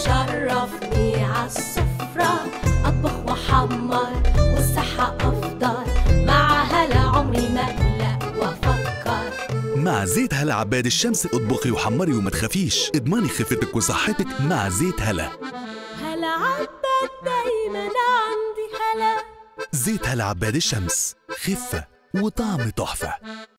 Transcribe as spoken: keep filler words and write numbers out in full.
شرفني عالسفرة، أطبخ وحمر والصحة أفضل، مع هلا عمري ما أقلق وأفكر. مع زيت هلا عباد الشمس اطبخي وحمري وما تخافيش، اضمني خفتك وصحتك مع زيت هلا. هلا عباد دايما عندي هلا. زيت هلا عباد الشمس، خفة وطعم تحفة.